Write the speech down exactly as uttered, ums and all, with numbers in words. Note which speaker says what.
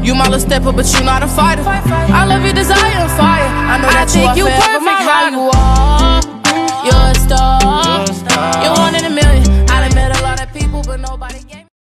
Speaker 1: You my little stepper, but you not a fighter. I love your desire and fire. I know that I you think are you perfect how you are.